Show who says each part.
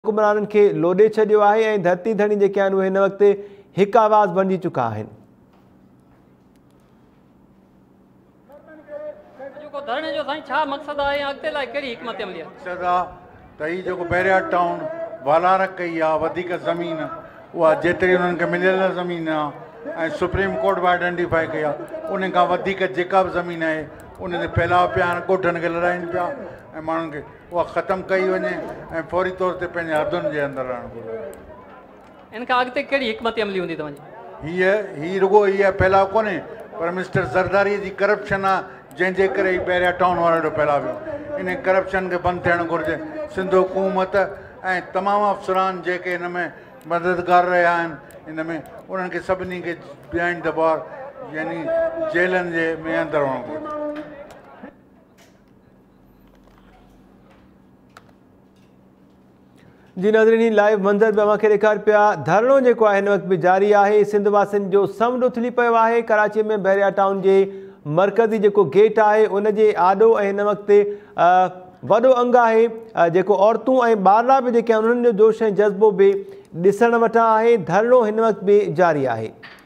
Speaker 1: हुक्मराननि खे लोॾे छॾियो आहे ऐं धरती धणी जेके आहिनि उहे हिन वक़्तु हिकु आवाज़ बणिजी चुका आहिनि।
Speaker 2: धरणे जो साईं छा मक़सदु आहे, अॻिते लाइ कहिड़ी हिकमत अमली आहे?
Speaker 3: मक़सदु आहे त हीउ जेको बैरिया टाउन वालार कई आहे, वधीक ज़मीन उहा जेतिरी उन्हनि खे मिलियल ज़मीन आहे ऐं सुप्रीम कोर्ट बि आइडेंटिफाई कई आहे, उन खां वधीक जेका बि ज़मीन आहे उन ते फैलाव पिया आहिनि, ॻोठनि खे लड़ाइनि पिया ऐं माण्हुनि खे उहा ख़तमु कई वञे ऐं फौरी तौर ते पंहिंजे हदुनि जे अंदरि रहणु घुरिजे।
Speaker 2: इन खां अॻिते कहिड़ी हिकमत अमली हूंदी तव्हांजी?
Speaker 3: हीअ रुॻो इहा फैलाव कोन्हे, पर मिस्टर ज़रदारी जी करप्शन आहे जंहिंजे करे ही बैरिया टाउन वारो एॾो फैलाव वियो। इन करप्शन खे बंदि थियणु घुरिजे। सिंध हुकूमत ऐं तमामु अफ़सरान जेके हिन में मददगार रहिया आहिनि, हिन में उन्हनि खे सभिनी खे बिहाइंड द बार यानी जेलनि जे में अंदरि हुअणु घुरिजे।
Speaker 1: जी नाज़रीन, लाइव मंज़र बि अव्हांखे ॾेखार पिया। धरणो जेको आहे हिन वक़्तु बि जारी आहे। सिंध वासियुनि जो समुंड उथली पियो आहे। कराची में बैरिया टाउन जे मरकज़ी जेको गेट आहे उन जे आॾो ऐं हिन वक़्तु वॾो अंग आहे जेको औरतूं ऐं ॿारड़ा बि जेके आहिनि उन्हनि जो जोश ऐं जज़्बो बि ॾिसण वटां आहे। धरणो हिन वक़्तु बि जारी आहे।